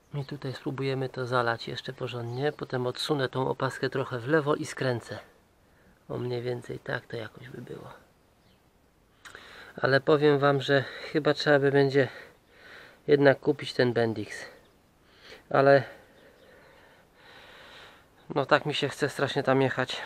I tutaj spróbujemy to zalać jeszcze porządnie. Potem odsunę tą opaskę trochę w lewo i skręcę. O mniej więcej tak to jakoś by było. Ale powiem wam, że chyba trzeba by będzie jednak kupić ten Bendix. Ale no tak mi się chce strasznie tam jechać.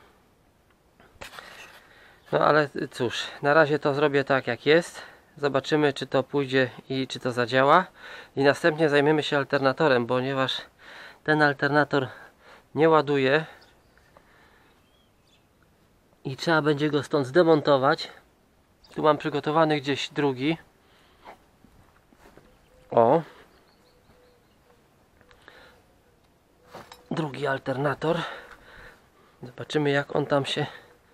No ale cóż, na razie to zrobię tak jak jest. Zobaczymy, czy to pójdzie i czy to zadziała. I następnie zajmiemy się alternatorem, ponieważ ten alternator nie ładuje. I trzeba będzie go stąd zdemontować. Tu mam przygotowany gdzieś drugi. O! Drugi alternator. Zobaczymy, jak on tam się...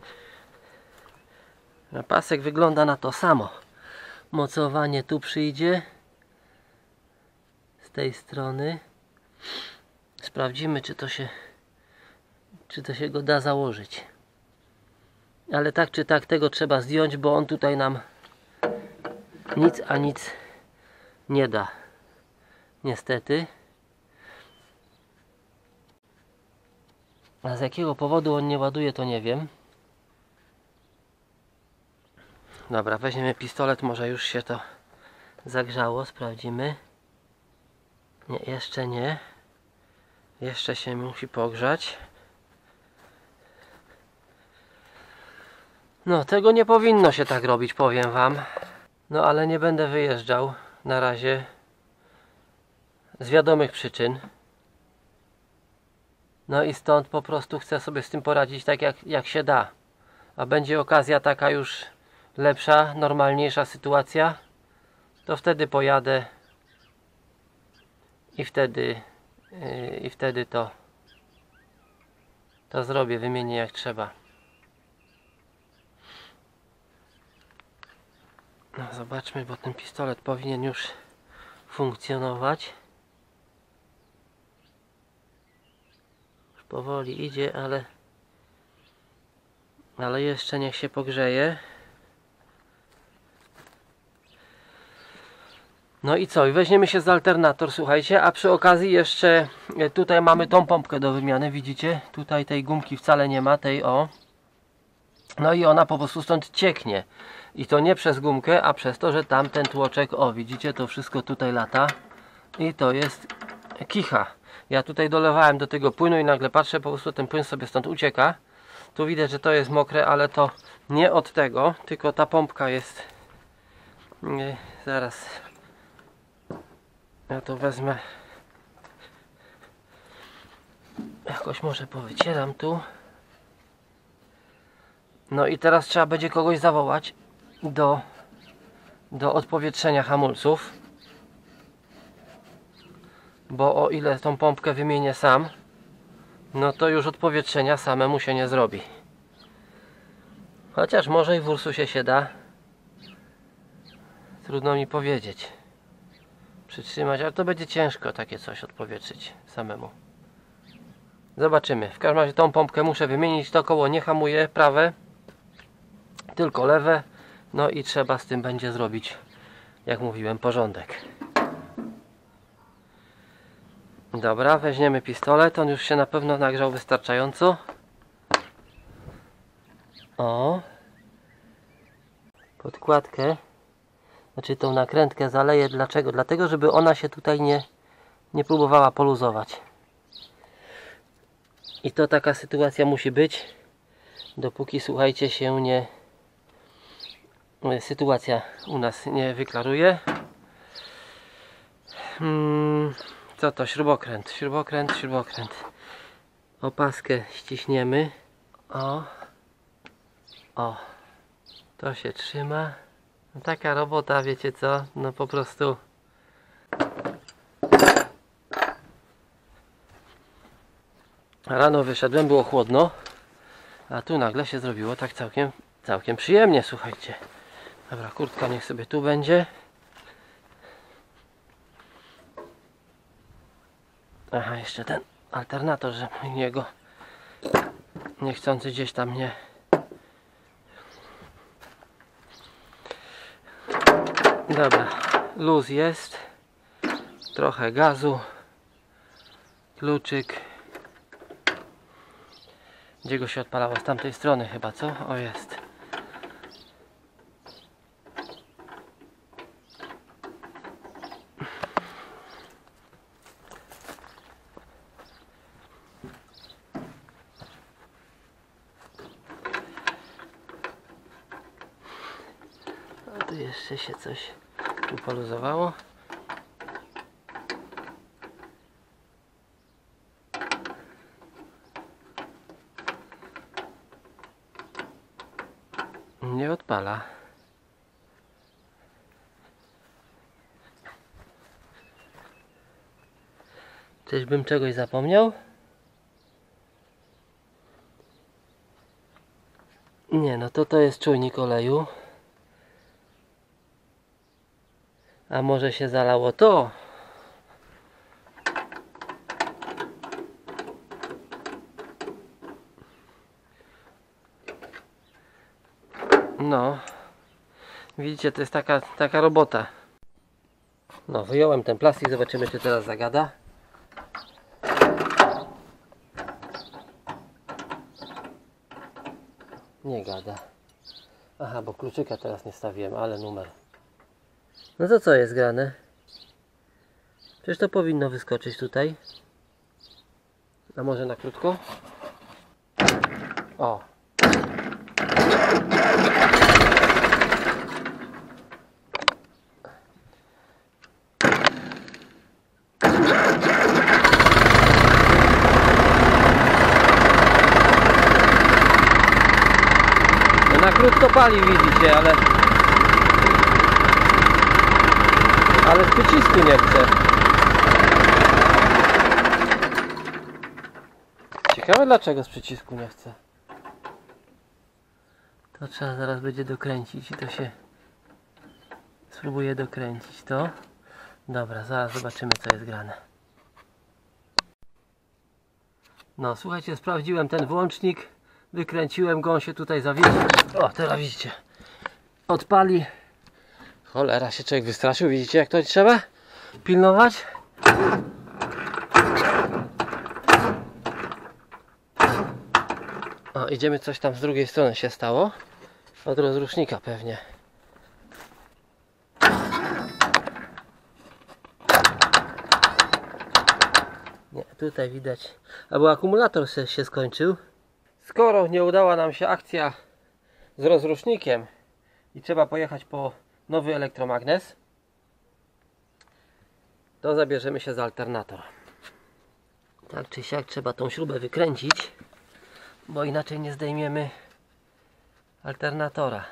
Pasek wygląda na to samo. Mocowanie tu przyjdzie. Z tej strony. Sprawdzimy, czy to się go da założyć. Ale tak czy tak tego trzeba zdjąć, bo on tutaj nam nic a nic nie da. Niestety. A z jakiego powodu on nie ładuje, to nie wiem. Dobra, weźmiemy pistolet, może już się to zagrzało, sprawdzimy. Nie, jeszcze nie. Jeszcze się musi pogrzać. No, tego nie powinno się tak robić, powiem wam. No, ale nie będę wyjeżdżał na razie. Z wiadomych przyczyn. No i stąd po prostu chcę sobie z tym poradzić tak jak się da. A będzie okazja taka już lepsza, normalniejsza sytuacja, to wtedy pojadę i wtedy to zrobię, wymienię jak trzeba. No zobaczmy, bo ten pistolet powinien już funkcjonować. Już powoli idzie, ale jeszcze niech się pogrzeje. No i co? I weźmiemy się za alternator, słuchajcie, a przy okazji jeszcze tutaj mamy tą pompkę do wymiany, widzicie? Tutaj tej gumki wcale nie ma, tej o. No i ona po prostu stąd cieknie. I to nie przez gumkę, a przez to, że tam ten tłoczek, o widzicie, to wszystko tutaj lata. I to jest kicha. Ja tutaj dolewałem do tego płynu i nagle patrzę, po prostu ten płyn sobie stąd ucieka. Tu widać, że to jest mokre, ale to nie od tego, tylko ta pompka jest... Zaraz... Ja to wezmę. Jakoś może powycieram tu. No i teraz trzeba będzie kogoś zawołać do odpowietrzenia hamulców. Bo o ile tą pompkę wymienię sam, no to już odpowietrzenia samemu się nie zrobi. Chociaż może i w Ursusie się da. Trudno mi powiedzieć. Przytrzymać, ale to będzie ciężko takie coś odpowietrzyć samemu. Zobaczymy. W każdym razie tą pompkę muszę wymienić. To koło nie hamuje prawe, tylko lewe. No i trzeba z tym będzie zrobić, jak mówiłem, porządek. Dobra, weźmiemy pistolet. On już się na pewno nagrzał wystarczająco. O! Podkładkę, znaczy tą nakrętkę zaleję. Dlaczego? Dlatego, żeby ona się tutaj nie próbowała poluzować. I to taka sytuacja musi być, dopóki, słuchajcie, się sytuacja u nas nie wyklaruje. Co to? Śrubokręt, śrubokręt, śrubokręt. Opaskę ściśniemy. O, to się trzyma. No taka robota, wiecie co? No po prostu. Rano wyszedłem, było chłodno, a tu nagle się zrobiło tak całkiem przyjemnie, słuchajcie. Dobra, kurtka niech sobie tu będzie. Aha, jeszcze ten alternator, że niego niechcący gdzieś tam nie... Dobra, luz jest. Trochę gazu. kluczyk. Gdzie go się odpalało? Z tamtej strony chyba, co? O, jest. A tu jeszcze się coś tu poluzowało. Nie odpala. Czyżbym czegoś zapomniał? Nie, no to jest czujnik oleju. A może się zalało to? No. Widzicie, to jest taka robota. No, wyjąłem ten plastik, zobaczymy, czy teraz zagada. Nie gada. Aha, bo kluczyka teraz nie stawiłem, ale numer. No to co jest grane? Przecież to powinno wyskoczyć tutaj. A może na krótko? O! No na krótko pali, widzicie, ale z przycisku nie chce. Ciekawe, dlaczego z przycisku nie chce. To trzeba zaraz będzie dokręcić i to się spróbuję dokręcić to. Dobra, zaraz zobaczymy, co jest grane. No, słuchajcie, sprawdziłem ten włącznik, wykręciłem go, on się tutaj zawiesił. O, teraz widzicie, odpali. Cholera, się człowiek wystraszył, widzicie, jak to trzeba pilnować. O, idziemy, coś tam z drugiej strony się stało. Od rozrusznika pewnie. Nie, tutaj widać. Albo akumulator się skończył. Skoro nie udała nam się akcja z rozrusznikiem i trzeba pojechać po nowy elektromagnes, to zabierzemy się za alternator. Tak czy siak trzeba tą śrubę wykręcić, bo inaczej nie zdejmiemy alternatora.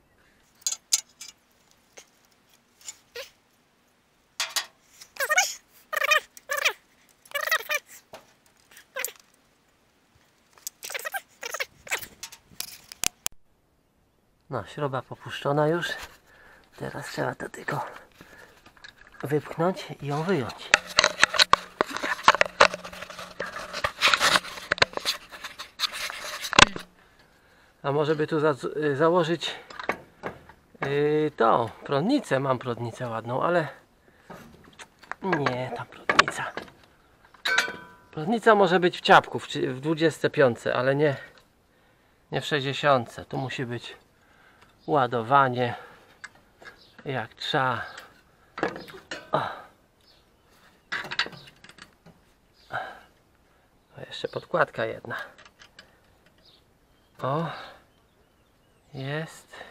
No, śruba popuszczona już. Teraz trzeba to tylko wypchnąć i ją wyjąć. A może by tu założyć tą prądnicę. Mam prądnicę ładną, ale nie, ta prądnica. Prądnica może być w ciapku, w 25, ale nie w 60. Tu musi być ładowanie jak trzeba. O, jeszcze podkładka jedna. O, jest.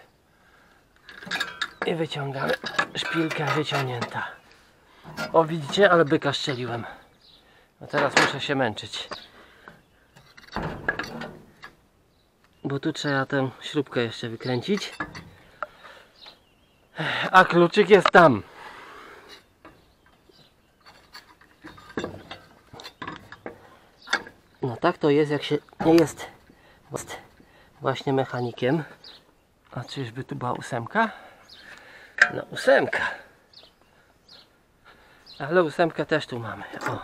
I wyciągamy. Szpilka wyciągnięta. O, widzicie, ale byka szczeliłem. No teraz muszę się męczyć. Bo tu trzeba tę śrubkę jeszcze wykręcić. A kluczyk jest tam. No tak to jest, jak się nie jest właśnie mechanikiem. A czyżby tu była 8? No 8. Ale 8 też tu mamy. O.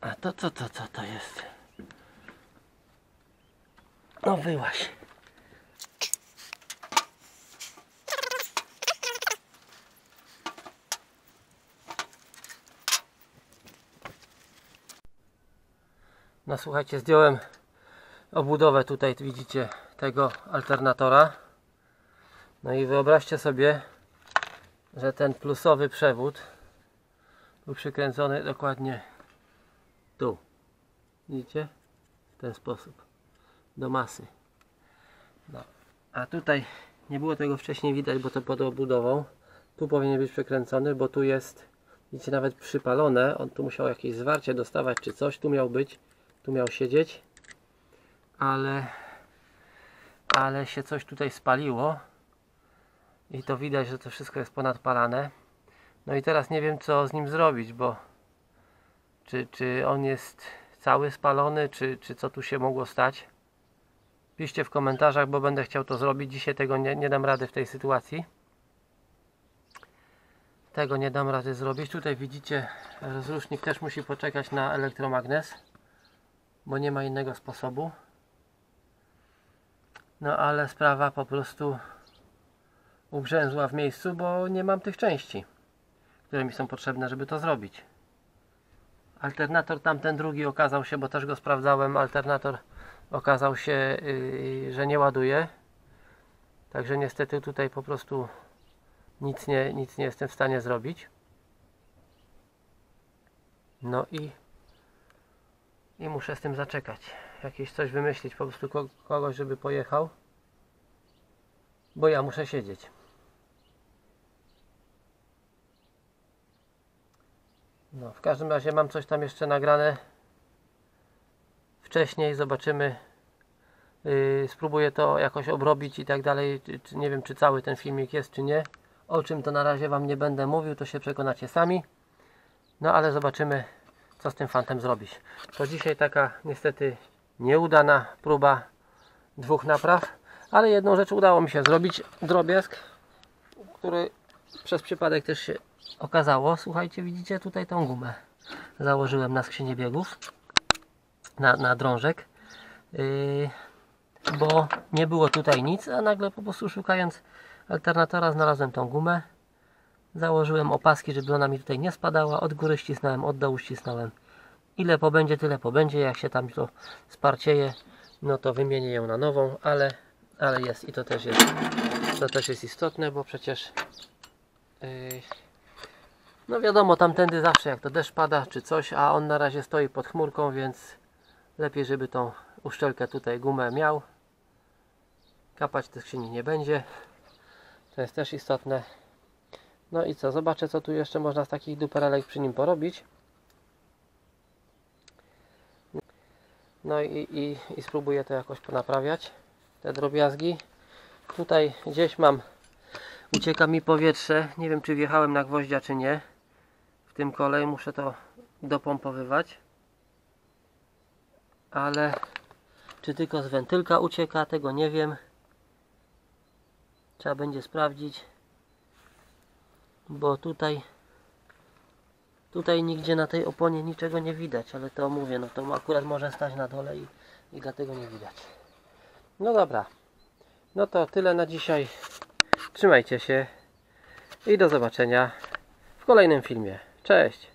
A to co to jest? No wyłaź. No słuchajcie, zdjąłem obudowę tutaj, widzicie, tego alternatora. No i wyobraźcie sobie, że ten plusowy przewód był przykręcony dokładnie tu. Widzicie? W ten sposób. Do masy. No. A tutaj nie było tego wcześniej widać, bo to pod obudową. Tu powinien być przekręcony, bo tu jest, widzicie, nawet przypalone. On tu musiał jakieś zwarcie dostawać czy coś. Tu miał być. Tu miał siedzieć. Ale się coś tutaj spaliło. I to widać, że to wszystko jest ponadpalane. No i teraz nie wiem, co z nim zrobić, bo czy on jest cały spalony, czy co tu się mogło stać. Piszcie w komentarzach, bo będę chciał to zrobić. Dzisiaj tego nie dam rady w tej sytuacji. Tego nie dam rady zrobić. Tutaj widzicie, rozrusznik też musi poczekać na elektromagnes, bo nie ma innego sposobu. No ale sprawa po prostu ugrzęzła w miejscu, bo nie mam tych części, które mi są potrzebne, żeby to zrobić. Alternator tamten drugi okazał się, bo też go sprawdzałem, alternator okazał się, że nie ładuje. Także niestety tutaj po prostu nic nie jestem w stanie zrobić. No i muszę z tym zaczekać. Jakieś coś wymyślić, po prostu kogoś, żeby pojechał. Bo ja muszę siedzieć. No, w każdym razie mam coś tam jeszcze nagrane wcześniej, zobaczymy. Spróbuję to jakoś obrobić i tak dalej. Nie wiem, czy cały ten filmik jest, czy nie. O czym to na razie wam nie będę mówił, to się przekonacie sami. No ale zobaczymy, co z tym fantem zrobić. To dzisiaj taka niestety nieudana próba dwóch napraw, ale jedną rzecz udało mi się zrobić, drobiazg, który przez przypadek też się okazało. Słuchajcie, widzicie tutaj tą gumę założyłem na skrzynię biegów, na drążek, bo nie było tutaj nic, a nagle po prostu szukając alternatora znalazłem tą gumę. Założyłem opaski, żeby ona mi tutaj nie spadała. Od góry ścisnąłem, od dołu ścisnąłem. Ile pobędzie, tyle pobędzie. Jak się tam to sparcieje, no to wymienię ją na nową, ale jest i to też jest istotne, bo przecież no wiadomo, tamtędy zawsze jak to deszcz pada czy coś, a on na razie stoi pod chmurką, więc lepiej, żeby tą uszczelkę tutaj gumę miał. Kapać te skrzyni nie będzie. To jest też istotne. No i co? Zobaczę, co tu jeszcze można z takich duperelek przy nim porobić. No i spróbuję to jakoś ponaprawiać. Te drobiazgi. Tutaj gdzieś ucieka mi powietrze. Nie wiem, czy wjechałem na gwoździa, czy nie. W tym kolej muszę to dopompowywać. Ale czy tylko z wentylka ucieka, tego nie wiem. Trzeba będzie sprawdzić. Bo tutaj nigdzie na tej oponie niczego nie widać, ale to mówię, no to akurat może stać na dole i dlatego nie widać. No dobra, no to tyle na dzisiaj. Trzymajcie się i do zobaczenia w kolejnym filmie. Cześć!